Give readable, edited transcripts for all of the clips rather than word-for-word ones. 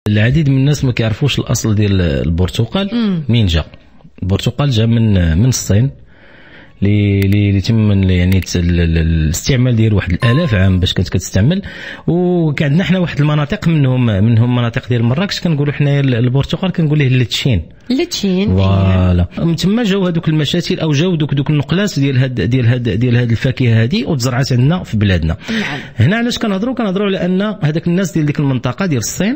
العديد من الناس ما كيعرفوش الاصل ديال البرتقال. منين جا البرتقال؟ جا من الصين اللي تم يعني الاستعمال ديال واحد الالاف عام باش كانت كتستعمل. وكان عندنا حنا واحد المناطق منهم مناطق ديال مراكش كنقولوا حنايا البرتقال كنقول ليه اللتشين. فوالا من تما جاو هذوك المشاتل او جاو دوك النقلات ديال هاد الفاكهه هذه وتزرعت عندنا في بلادنا. هنا علاش كنهضروا على ان هذاك الناس ديال ديك المنطقه ديال الصين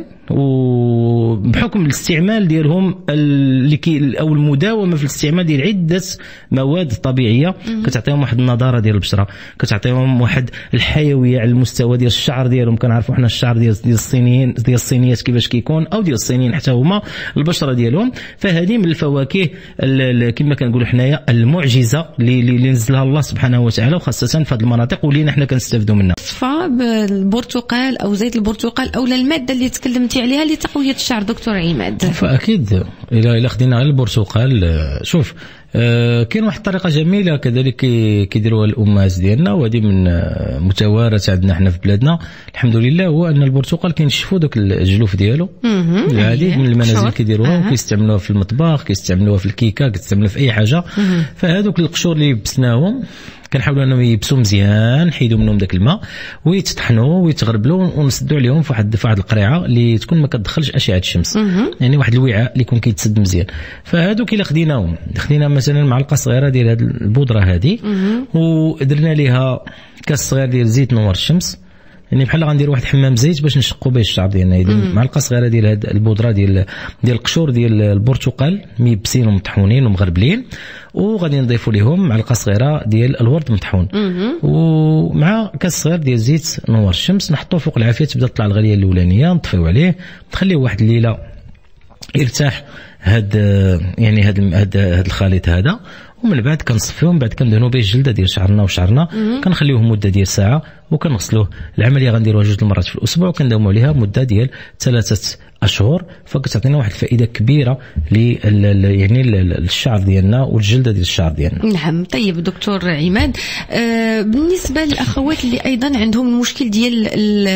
وبحكم الاستعمال ديالهم او المداومه في الاستعمال ديال عده مواد طبيعيه كتعطيهم واحد النضاره ديال البشره، كتعطيهم واحد الحيويه على المستوى ديال الشعر ديالهم. كنعرفوا حنا الشعر ديال الصينيين ديال الصينيات كيفاش كيكون، او ديال الصينيين حتى هما البشره ديالهم. فهذه من الفواكه كما كنقولوا حنايا المعجزه اللي نزلها الله سبحانه وتعالى، وخاصه في هذه المناطق ولينا حنا كنستافدوا منها. وصفه بالبرتقال او زيت البرتقال او الماده اللي تكلمتي عليها لتقويه الشعر دكتور عماد. فاكيد الا خدينا على البرتقال، شوف كاين واحد الطريقه جميله كذلك كيديروها الامهات ديالنا، وهذه من متوارثه عندنا حنا في بلادنا الحمد لله، هو ان البرتقال كينشفوا دوك الجلوف ديالو. العديد من المنازل كيديروها وكيستعملوها في المطبخ، كيستعملوها في الكيكه، كيستعملوها في اي حاجه. فهذوك القشور اللي يبسناهم كنحاولوا انهم يبسوا مزيان، نحيدوا منهم داك الماء ويتطحنوا ويتغربلوا ونسدوا عليهم في واحد القريعه اللي تكون ما كتدخلش اشعه الشمس، يعني واحد الوعاء اللي يكون كيتسد مزيان. فهذوك الا خدينا مثلا معلقه صغيره ديال هذه البودره هذه ودرنا ليها كاس صغير ديال زيت نور الشمس، يعني بحال غندير واحد حمام زيت باش نشقوا به الشعر ديالنا. اذا معلقه صغيره ديال هاد البودره ديال القشور ديال البرتقال ميبسين ومطحونين ومغربلين، وغادي نضيفوا لهم معلقه صغيره ديال الورد مطحون ومع كاس صغير ديال زيت نور الشمس، نحطوه فوق العافيه تبدا تطلع الغليه الاولانيه، نطفيو عليه نخليه واحد الليله يرتاح هاد الخليط هذا، ومن بعد كنصفيو، من بعد كندهنوا به الجلده ديال شعرنا كنخليوه مده ديال ساعه وكنغسلوه. العمليه غنديروها 2 مرات في الاسبوع وكنداوموا عليها مده ديال 3 أشهر، فكتعطينا واحد الفائده كبيره يعني الشعر ديالنا والجلده ديال الشعر ديالنا. نعم. طيب دكتور عماد، بالنسبه للاخوات اللي ايضا عندهم المشكل ديال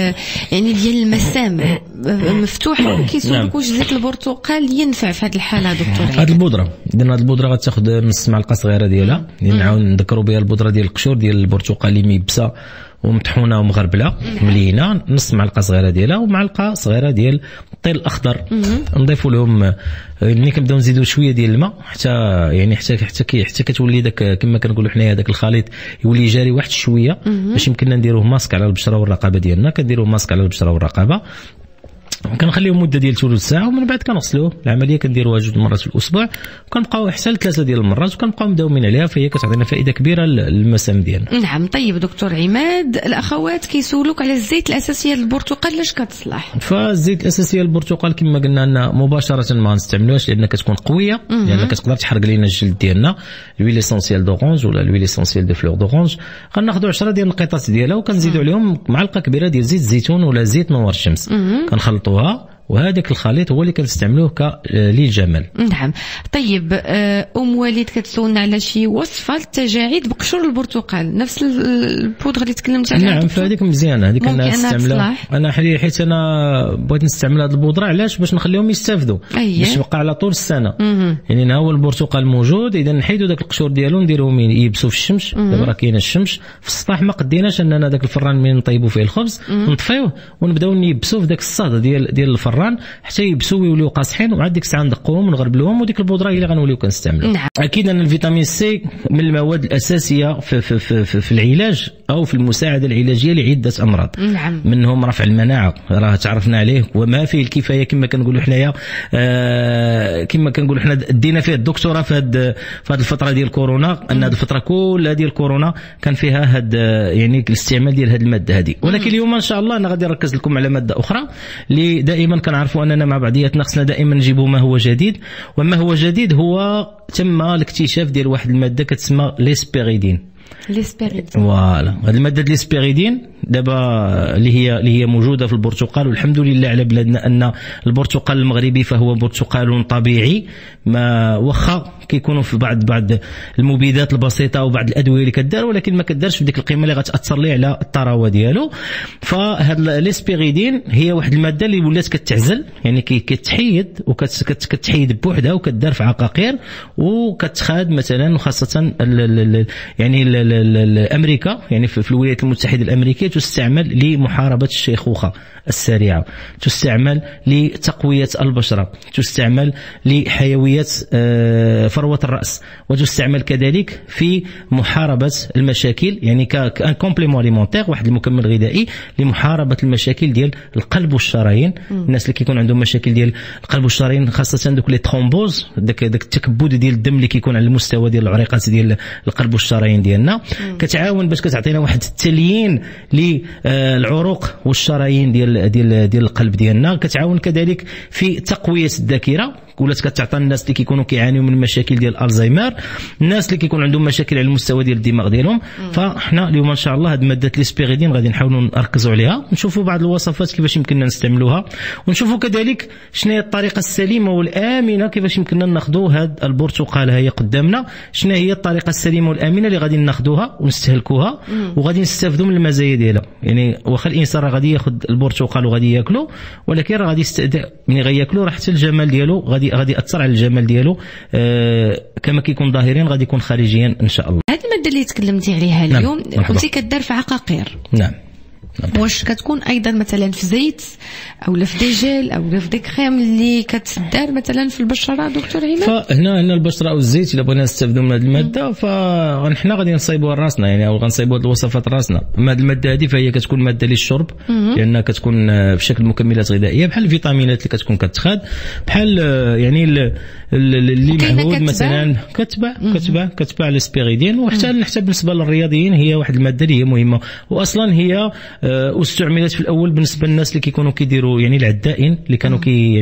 المسام مفتوحه وكيسولك واش زيت البرتقال ينفع في هذه الحاله دكتور عماد؟ هذه البودره درنا هذه البودره غتاخذ نص معلقه صغيره ديالها، نعاود نذكروا بها البودره ديال القشور ديال البرتقال اللي ميبسه ومطحونه ومغربله ملينه، نص معلقه صغيره ديالها ومعلقه صغيره ديال الطير الاخضر. نضيفوا لهم ملي كنبداو نزيدوا شويه ديال الماء حتى كتولي داك كما كنقولوا حنايا داك الخليط يولي جاري واحد شويه باش يمكننا نديروه ماسك على البشره والرقبه ديالنا. كنديروه ماسك على البشره والرقبه، كنخليهم مده ديال ثلث ساعه ومن بعد كنغسلوه. العمليه كنديروها 2 مرات في الاسبوع وكنبقاو حتى 3 ديال المرات وكنبقاو مداومين عليها، فهي كتعطينا فائده كبيره للمسام ديالنا. نعم. طيب دكتور عماد، الاخوات كيسولوك على الزيت الاساسيه للبرتقال لاش كتصلح؟ فالزيت الاساسيه للبرتقال كما قلنا لنا مباشره ما نستعملوهاش لان كتكون قويه، لان كتقدر تحرق لنا الجلد ديالنا. لويل اسونسيال دورانج ولا لويل اسونسيال دو فلور دورانج غناخذوا 10 ديال القطات ديالها وكنزيدوا عليهم معلقه كبيره ديال زيت الزيتون ولا زيت نور الشمس، كنخلطوها وهذاك الخليط هو اللي كنستعملوه للجمال. نعم. طيب وليد كتسولنا على شي وصفه للتجاعيد بقشور البرتقال، نفس البودره اللي تكلمت عليها. نعم، فهذيك مزيانه، هذيك انا نستعملها. انا حيت انا بغيت نستعمل هذه البودره علاش؟ باش نخليهم يستافدوا باش يبقى على طول السنه. يعني هو البرتقال موجود، اذا نحيدوا داك القشور ديالو نديروهم يبسوا في الشمس. دابا راه كاينه الشمس في السطح، ما قديناش اننا داك الفران من نطيبوا فيه الخبز نطفيوه ونبداو نيبسوا في داك الصهد ديال الفران حتى يبسوا ويوليو قاصحين، وعاد ديك الساعه ندقوهم ونغربلوهم، وديك البودره هي اللي غنوليو كنستعملوا. نعم. اكيد ان الفيتامين سي من المواد الاساسيه في العلاج او في المساعده العلاجيه لعده امراض. نعم. منهم رفع المناعه، راه تعرفنا عليه وما فيه الكفايه كما كنقولوا حنايا. كما كنقولوا حنا دينا فيه الدكتوراه في هذه الفتره ديال كورونا، ان هذه الفتره كلها ديال كورونا كان فيها هاد يعني الاستعمال ديال هذه الماده هذه. ولكن اليوم ان شاء الله انا غادي نركز لكم على ماده اخرى اللي دائما كنعرفوا اننا مع بعضياتنا خصنا دائما نجيبوا ما هو جديد، وما هو جديد هو تم الاكتشاف ديال واحد الماده كتسمى ليسبيريدين. ليسبيريدين. فوالا هذه الماده ليسبيريدين دابا اللي هي موجوده في البرتقال، والحمد لله على بلادنا ان البرتقال المغربي فهو برتقال طبيعي، ما واخا كيكونوا في بعض المبيدات البسيطه وبعض الادويه اللي كدار، ولكن ما كدارش بديك القيمه اللي غتاثر ليه على الطراوه ديالو. فهاد ليسبيريدين هي واحد الماده اللي ولات كتعزل، يعني كتحيد وكتحيد بوحدها وكدار في عقاقير وكتخاد مثلا، وخاصه يعني امريكا، يعني في الولايات المتحده الامريكيه تستعمل لمحاربه الشيخوخه السريعه، تستعمل لتقويه البشره، تستعمل لحيويه فروه الراس، وتستعمل كذلك في محاربه المشاكل، يعني ككومبليمون اليمونتير، واحد المكمل غذائي لمحاربه المشاكل ديال القلب والشرايين. الناس اللي كيكون عندهم مشاكل ديال القلب والشرايين، خاصه دوك لي ترومبوز، داك التكبد ديال الدم اللي كيكون على المستوى ديال العريقات ديال القلب والشرايين ديالنا، كتعاون باش كتعطينا واحد التليين للعروق والشرايين ديال القلب ديالنا. كتعاون كذلك في تقويه الذاكره، ولات كتعطى الناس اللي كيكونوا كيعانيوا من مشاكل ديال الزهايمر، الناس اللي كيكون عندهم مشاكل على المستوى ديال الدماغ ديالهم. فاحنا اليوم ان شاء الله هاد ماده ليسبيريدين غادي نحاولوا نركزوا عليها، ونشوفوا بعض الوصفات كيفاش يمكننا نستعملوها، ونشوفوا كذلك شنو هي الطريقه السليمه والامنه كيفاش يمكننا ناخذوا هاد البرتقال. هي قدامنا شنو هي الطريقه السليمه والامنه اللي غادي ناخذوها ونستهلكوها وغادي نستافدوا من المزايا ديالها. يعني واخا الانسان راه غادي ياخذ البرتقال وغادي ياكله، ولكن راه غادي ملي غياكلو راه حتى الجمال ديالو غادي ياثر على الجمال ديالو، كما كيكون ظاهريا غادي يكون خارجيا ان شاء الله. هذه الماده اللي تكلمتي عليها اليوم قلتي كدار في عقاقير. نعم. واش كتكون ايضا مثلا في زيت او لا في ديجيل او لا في دي كريم اللي كتدار مثلا في البشره دكتور عماد؟ فهنا البشره او الزيت الا بغينا نستافدوا من هذه الماده فنحنا غادي نصايبوها لراسنا، يعني او غنصايبوا هذه الوصفات لراسنا. اما هذه الماده هذه فهي كتكون ماده للشرب، لانها كتكون بشكل مكملات غذائيه بحال الفيتامينات اللي كتكون كتخاد، بحال يعني اللي معهود مثلا كتبع الاسبيريدين. وحتى بالنسبه للرياضيين هي واحد الماده اللي هي مهمه، واصلا هي واستعملت في الاول بالنسبه للناس اللي كيكونوا كيديروا يعني العدائين اللي كانوا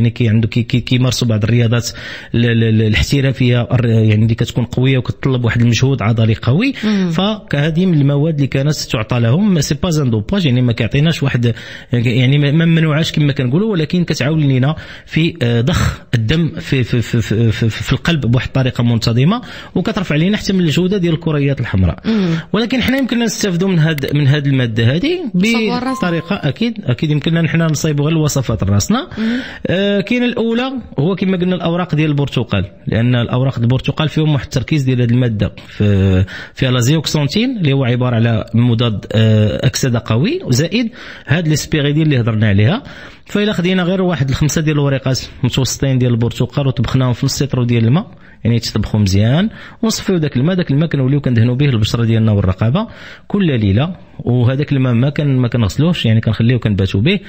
كيمارسوا بعض الرياضات الاحترافيه، يعني اللي كتكون قويه وكتطلب واحد المجهود عضلي قوي. فهذه من المواد اللي كانت تعطى لهم، سي با ان دوباج، يعني ما كيعطيناش واحد، يعني ما ممنوعاش كما كنقولوا، ولكن كتعاون لينا في ضخ الدم في القلب بواحد الطريقه منتظمه، وكترفع لينا حتى من الجوده ديال الكريات الحمراء. ولكن حنا يمكننا نستافدوا من هذه الماده هذه بطريقه اكيد يمكننا نحن نصايبوا غير الوصفات لراسنا. كاين الاولى هو كما قلنا الاوراق ديال البرتقال، لان الاوراق البرتقال فيهم واحد التركيز ديال هذه الماده فيها لازيوكسونتين اللي هو عباره على مضاد اكسده قوي، وزائد هاد الاسبيريدين اللي هضرنا عليها. فإلا خدينا غير واحد 5 ديال الوريقات متوسطين ديال البرتقال وطبخناهم في نص لتر ديال الماء، يعني يتطبخوا داك الماء كنوليو كندهنوا به البشره ديالنا والرقبه كل ليله، وهذاك الماء ما كنغسلوش، يعني كنخليوه كنباتوا به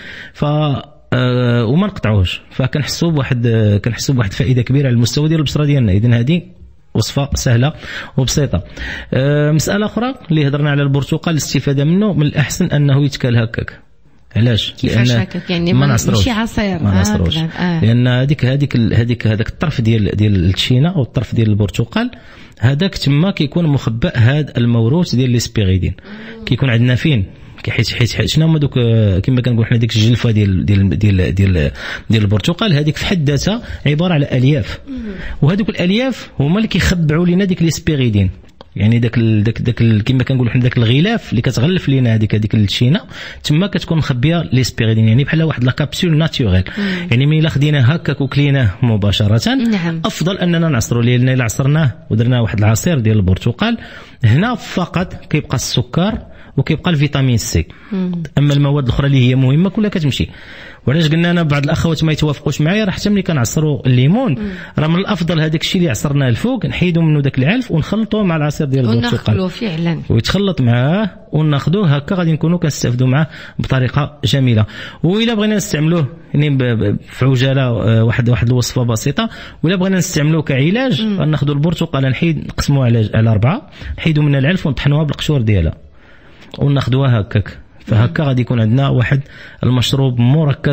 وما نقطعوهش، فكنحسوا بواحد فائده كبيره على المستوى ديال البشره ديالنا. اذن هذه وصفه سهله وبسيطه. مساله اخرى اللي هضرنا على البرتقال، الاستفاده منه من الاحسن انه يتكال هكاك. علاش؟ كيفاش هكاك؟ يعني ماشي عصير، ما نعصروش. لان هذاك الطرف ديال التشينا او الطرف ديال البرتقال هذاك تما كيكون مخبأ هذا الموروث ديال الاسبيريدين. كيكون عندنا فين؟ حيت شنو هما دوك كما كنقول حنا ديك الجلفه ديال البرتقال، هذيك في حد ذاتها عباره على الياف، وهذوك الالياف هما اللي كيخبعوا لنا ديك الاسبيريدين. يعني داك كما كنقولوا حنا داك الغلاف اللي كتغلف لينا هذيك التشينا تما كتكون مخبيه ليسبيريدين، يعني بحال واحد لا كابسول ناتوريل. يعني ملي الا خديناه هكاك وكليناه مباشره، نعم. افضل اننا نعصروا، لان الا عصرناه ودرنا واحد العصير ديال البرتقال هنا فقط كيبقى السكر وكيبقى الفيتامين سي. اما المواد الاخرى اللي هي مهمه كلها كتمشي. وعلاش قلنا انا بعض الاخوات ما يتوافقوش معايا، راه حتى ملي كنعصروا الليمون راه من الافضل هذاك الشيء اللي عصرناه الفوق نحيدوا منه داك العلف ونخلطوه مع العصير ديال البرتقال وناخذوه فعلا ويتخلط معاه وناخذوه هكا، غادي نكونوا كنستافدوا معاه بطريقه جميله. والا بغينا نستعملوه يعني في عجاله واحد الوصفه بسيطه، ولا بغينا نستعملوه كعلاج غناخذوا البرتقال نقسموه على 4، نحيدوا منها العلف ونطحنوها بالقشور ديالها وناخذوها هكاك. فهكا غادي يكون عندنا واحد المشروب مركز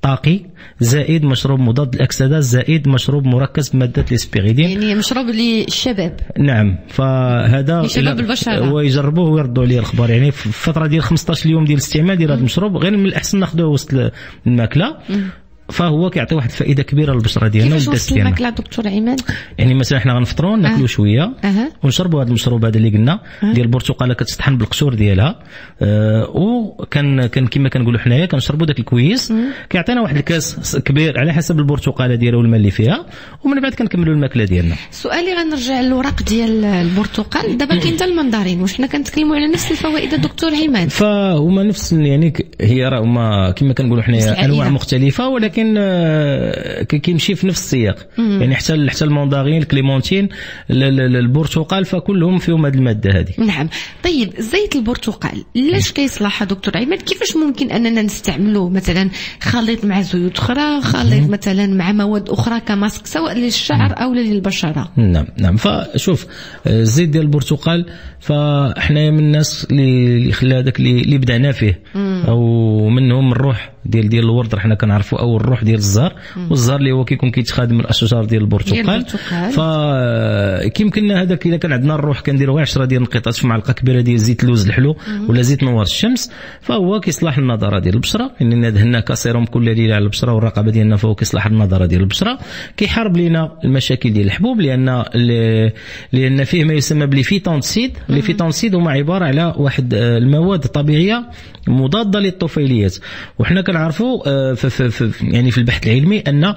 طاقي زائد مشروب مضاد للاكسده زائد مشروب مركز بماده الاسبيريدين، يعني مشروب للشباب. نعم، فهذا شباب البشره ويجربوه ويردوا عليه الاخبار. يعني في الفتره ديال 15 يوم ديال الاستعمال ديال هذا المشروب غير من الاحسن ناخذوه وسط الماكله، فهو كيعطي واحد الفائده كبيره للبشره ديالنا والدس ديالنا. الماكله دكتور عماد، يعني مثلا حنا غنفطروا ناكلوا شويه ونشربوا هذا المشروب هذا اللي قلنا ديال البرتقاله كتطحن بالقشور ديالها، وكان كما كنقولوا حنايا كنشربوا داك الكويس، كيعطينا واحد الكاس كبير على حسب البرتقاله ديالها والماء اللي فيها، ومن بعد كنكملوا الماكله ديالنا. سؤالي غنرجع للوراق ديال البرتقال، دابا كاين حتى المندرين، واش حنا كنتكلموا على نفس الفوائد الدكتور عماد؟ فهما نفس، يعني هي راه هما كما كنقولوا حنايا انواع مختلفه، ولكن كيمشي في نفس السياق. يعني حتى المندرين، الكليمونتين، البرتقال، فكلهم فيهم هذه الماده هذه. نعم. طيب زيت البرتقال لاش كيصلح دكتور عماد؟ كيفاش ممكن اننا نستعملوه مثلا خليط مع زيوت اخرى، خليط مثلا مع مواد اخرى كماسك سواء للشعر او للبشره؟ نعم. فشوف الزيت ديال البرتقال، فاحنا من الناس اللي خلى هذاك اللي بدعنا فيه، او منهم الروح ديال الورد حنا كنعرفوا، او الروح ديال الزهر، والزهر اللي هو كيكون كيتخادم من الاشجار ديال البرتقال. فكيمكن هذاك الا كان عندنا الروح كنديروه 10 ديال النقيطات في معلقه كبيره ديال زيت اللوز الحلو ولا زيت نوار الشمس، فهو كيصلح النضاره ديال البشره. يعني دهنا كسيروم كل ليله على البشره والرقبه ديالنا، فهو كيصلح النضاره ديال البشره، كيحارب لنا المشاكل ديال الحبوب، لان فيه ما يسمى بالفيتونسيد. الفيتونسيد هما عباره على واحد المواد الطبيعيه مضاده للطفيليات، وحنا كنعرفوا يعني في البحث العلمي ان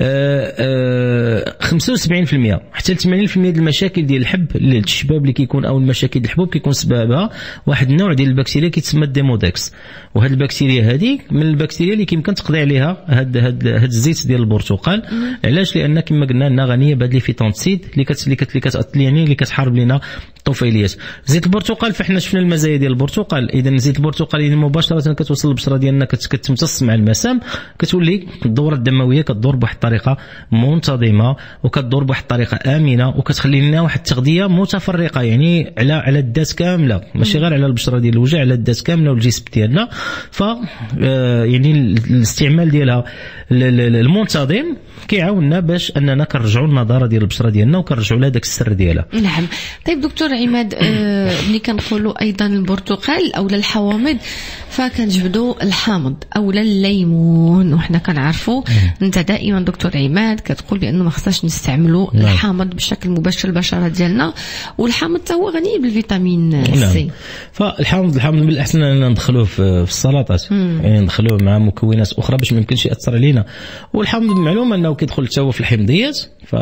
75% حتى 80% ديال المشاكل ديال الحب للشباب اللي كيكون، او المشاكل ديال الحبوب كيكون سببها واحد النوع ديال البكتيريا كيتسمى الديمودكس. وهاد البكتيريا هذه من البكتيريا اللي يمكن تقضي عليها هاد الزيت ديال البرتقال. علاش؟ لان كما قلنا انها غنيه بهاد الفيتونسيد اللي كتحارب لنا الطفيليات. زيت البرتقال فاحنا شفنا المزايا ديال البرتقال. اذا زيت البرتقال مباشره كتوصل للبشره ديالنا، كتمتص مع المسام، كتولي الدوره الدمويه كتدور بواحد الطريقه منتظمه وكتدور بواحد الطريقه امنه، وكتخلي لنا واحد التغذيه متفرقه، يعني على الذات كامله، ماشي غير على البشره ديال الوجه، على الذات كامله والجسم ديالنا. ف يعني الاستعمال ديالها المنتظم كيعاوننا باش اننا كنرجعوا النضاره ديال البشره ديالنا وكنرجعوا لها داك السر ديالها. نعم. طيب دكتور عماد، ملي كنقولوا ايضا البرتقال او الحوامض، فكنجبدوا الحامض او الليمون، وحنا كنعرفوا انت دائما دكتور عماد كتقول بانه ما خصناش نستعملوا الحامض بشكل مباشر البشره ديالنا، والحامض حتى هو غني بالفيتامين سي. فالحامض من الاحسن اننا ندخلوه في السلطات، يعني ندخلوه مع مكونات اخرى باش ما يمكنش ياثر علينا. والحامض معلوم انه كيدخل حتى هو في الحمضيات،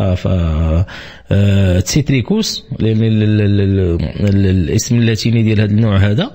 السيتريكوس الاسم اللاتيني ديال هذا النوع هذا.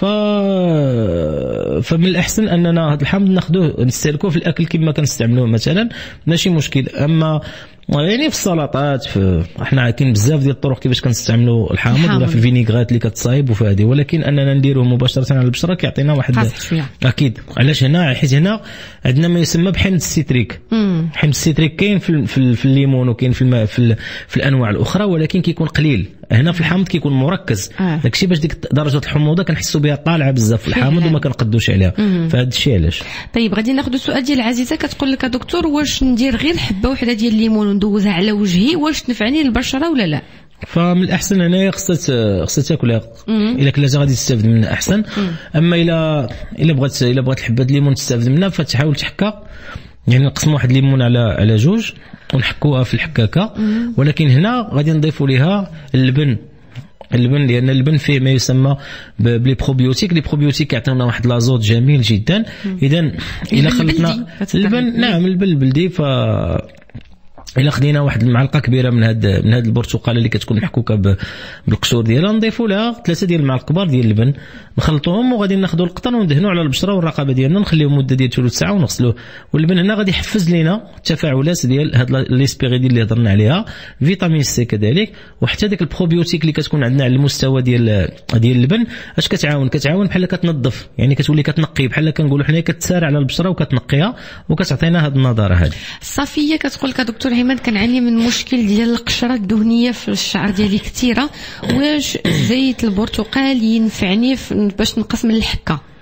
فمن الاحسن اننا هذا الحامض ناخذوه نستهلكوه في الاكل كما كنستعملوه مثلا، ماشي مشكل. اما يعني في السلطات، احنا كاين بزاف ديال الطرق كيفاش كنستعملوا الحامض، ولا في الفينيغرات اللي كتصايب وفي هذه، ولكن اننا نديروه مباشره على البشره كيعطينا واحد اكيد. علاش هنا؟ حيت هنا عندنا ما يسمى بحمض السيتريك. حمض السيتريك كاين في الليمون وكاين في الانواع الاخرى، ولكن كيكون قليل. هنا في الحامض كيكون مركز، داكشي باش ديك درجه الحموضه كنحسوا بها طالعه بزاف في الحامض وما كنقدوش عليها. فهذا الشيء علاش. طيب غادي ناخذ السؤال ديال عزيزه، كتقول لك دكتور واش ندير غير حبه وحده ديال الليمون وندوزها على وجهي، واش تنفعني للبشره ولا لا؟ فمن الاحسن هنايا خصها تاكلها، الا كلاتها غادي تستافد منها احسن. اما الا بغات الحبه الليمون تستافد منها، فتحاول تحكا، يعني نقسم واحد الليمون على جوج ونحكوها في الحكاكه. ولكن هنا غادي نضيفوا ليها اللبن، لان اللبن فيه ما يسمى بلي بروبيوتيك. لي بروبيوتيك كيعطيونا واحد لازوت جميل جدا. اذا الى خلطنا اللبن، نعم اللبن البلدي، إلا خدينا واحد المعلقه كبيره من هاد البرتقاله اللي كتكون محكوكه بالقشور ديالها، نضيفوا لها 3 ديال المعالق كبار ديال اللبن، نخلطوهم وغادي ناخذوا القطن وندهنوا على البشره والرقبه ديالنا، نخليهم مده ديال ثلث ساعه ونغسلوه. واللبن هنا غادي يحفز لينا التفاعلات ديال هاد ليسبيريدين اللي هضرنا عليها، فيتامين سي كذلك، وحتى داك البروبيوتيك اللي كتكون عندنا على المستوى ديال اللبن. اش كتعاون بحال كتنظف، يعني كتولي كتنقي، بحال كنقولوا حنا كتسارع على البشره وكتنقيها وكتعطينا هاد النضاره هذه. صافيه كتقول لك دكتور عماد كنعاني من مشكل ديال القشره الدهنيه في الشعر ديالي كثيره، واش زيت البرتقال ينفعني باش نقص من الحكه؟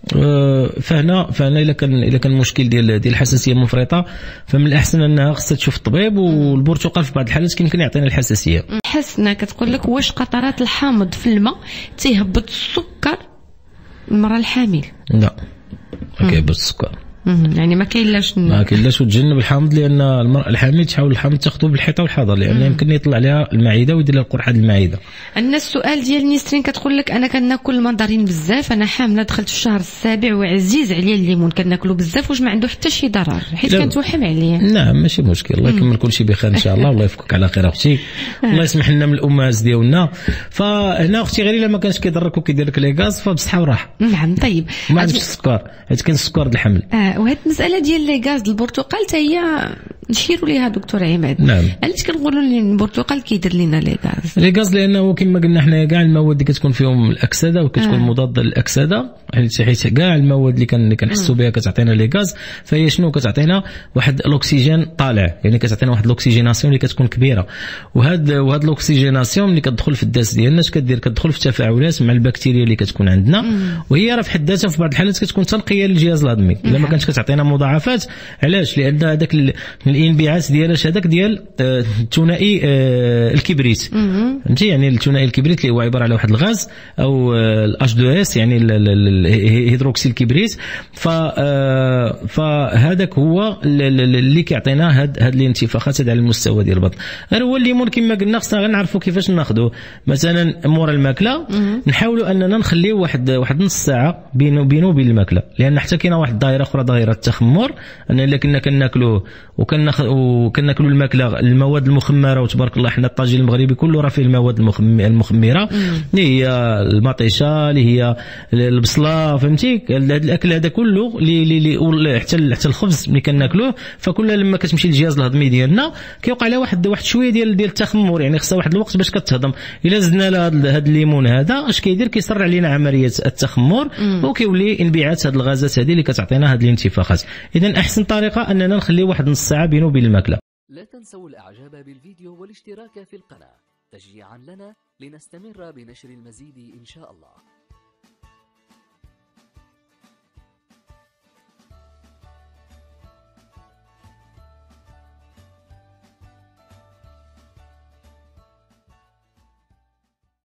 فهنا الا كان المشكل ديال الحساسيه مفرطه، فمن الاحسن انها خصها تشوف الطبيب. والبرتقال في بعض الحالات يمكن يعطينا الحساسيه. حسنا كتقول لك واش قطرات الحامض في الماء تيهبط السكر المراه الحامل؟ لا ما كيهبط السكر. يعني ما كاينلاش وتجنب الحامض، لان المراه الحامل تحاول الحامض تاخذه بالحيطه والحذر، لان يمكن يطلع عليها المعده ويدير لها القرحه المعده. عندنا السؤال ديال نسرين كتقول لك انا كناكل المنظرين بزاف، انا حامله دخلت في الشهر السابع وعزيز عليا الليمون كناكلو بزاف، واش ما عنده حتى شي ضرر حيت كنتوحم عليه؟ نعم ماشي مشكل، الله يكمل كل شيء بخير ان شاء الله. الله يفكك على خير اختي، الله يسمح لنا من الامهات ديالنا. فهنا اختي غير الا ما كانش كيضرك وكيدير لك لي غاز فبصحه وراحه. نعم طيب ما عندكش السكر حيت كاين السكر د الحمل. وهاد المساله ديال لي غاز البرتقال حتى هي نشيروا ليها دكتور عماد. نعم. علاش كنقولوا البرتقال كيدير لنا لي غاز؟ لي غاز لانه كما قلنا حنا كاع المواد اللي كتكون فيهم الاكسده وكتكون مضاده للاكسده، حيت كاع المواد اللي كنحسوا بها كتعطينا لي غاز، فهي شنو كتعطينا؟ واحد الاكسجين طالع، يعني كتعطينا واحد الاكسجيناسيون اللي كتكون كبيره. وهاد الاكسجيناسيون اللي كتدخل في الداس ديالنا اش كدير؟ كتدخل في تفاعلات مع البكتيريا اللي كتكون عندنا، وهي راه في حد ذاتها في بعض الحالات كتكون تنقيه للجهاز الهضمي الا ما كانتش كتعطينا مضاعفات. علاش؟ لان هذاك الانبعاث ديالها هذاك ديال الثنائي الكبريت، فهمتي؟ يعني الثنائي الكبريت اللي هو عباره على واحد الغاز او الاتش 2 اس، يعني الهيدروكسيل الكبريت. فهذاك هو اللي كيعطينا هاد الانتفاخات على المستوى ديال البطن. غير هو الليمون كما قلنا خصنا غير نعرفوا كيفاش ناخذوه. مثلا مورا الماكله نحاولوا اننا نخليو واحد نص ساعه بينه وبين الماكله، لان حتى كاينه واحد الدائره اخرى، دائره التخمر، ان الا كنا كناكلوه وكناكلوا الماكله المواد المخمره، وتبارك الله حنا الطاجين المغربي كله راه فيه المواد المخمره اللي هي المطيشه اللي هي البصله، فهمتي؟ هذا الاكل هذا كله اللي حتى الخبز ملي كناكلوه، فكل لما كتمشي للجهاز الهضمي ديالنا كيوقع عليه واحد شويه ديال التخمر، يعني خصها واحد الوقت باش كتهضم. الا زدنا لها هذا الليمون هذا اش كيدير؟ كيسرع علينا عمليه التخمر وكيولي انبعاث هذه الغازات هذه اللي كتعطينا هذه الانتفاخات. اذا احسن طريقه اننا نخلي واحد نص ساعه بينه وبين الماكله. لا تنسوا الاعجاب بالفيديو والاشتراك في القناه تشجيعا لنا لنستمر بنشر المزيد ان شاء الله.